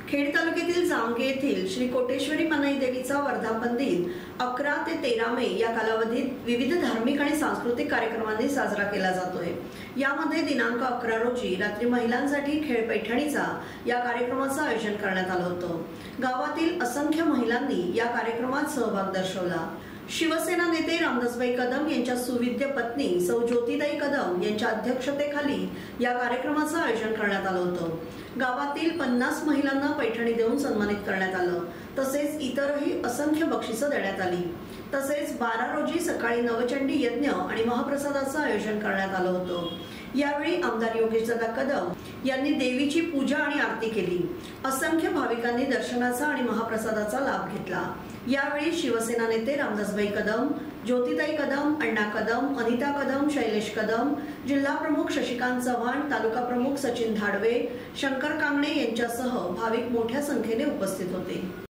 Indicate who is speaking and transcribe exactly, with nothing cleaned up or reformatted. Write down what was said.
Speaker 1: खेड तालुक्यातील जामगे येथील श्री कोटेश्वरी मनाई देवीचा वर्धापन दिन अकरा ते तेरा मे या कालावधीत विविध धार्मिक आणि सांस्कृतिक कार्यक्रमांनी साजरा केला जातोय। यामध्ये दिनांक अकरा रोजी रात्री महिलांसाठी खेळ पैठणीचा या कार्यक्रमाचं आयोजन करण्यात आलं होतं। गावातील असंख्य महिलांनी या कार्यक्रमात सहभाग दर्शवला। शिवसेना नेते रामदासभाई कदम यांच्या सुविद्य पत्नी सौ ज्योतिताई कदम यांच्या अध्यक्षतेखाली या कार्यक्रमाचं आयोजन करण्यात आलं होतं। गावातील पन्नास महिलांना पैठणी देऊन सन्मानित करण्यात आलं, तसेच इतरही असंख्य बक्षिसं देण्यात आली। तसेच बारा रोजी सकाळी नवचंडी यज्ञ आणि महाप्रसादाचं आयोजन करण्यात आलं होतं। यावेळी आमदार योगेशदादा कदम यांनी देवीची पूजा आणि आरती केली। असंख्य भाविकांनी दर्शनाचा आणि महाप्रसादाचा लाभ घेतला। यावेळी शिवसेना नेते रामदासभाई कदम, ज्योतिताई कदम, अण्णा कदम, अनिता कदम, शैलेश कदम, जिल्हा प्रमुख शशिकांत चव्हाण, तालुका प्रमुख सचिन धाडवे, शंकर कांगणे यांच्यासह भाविक मोठ्या संख्येने उपस्थित होते।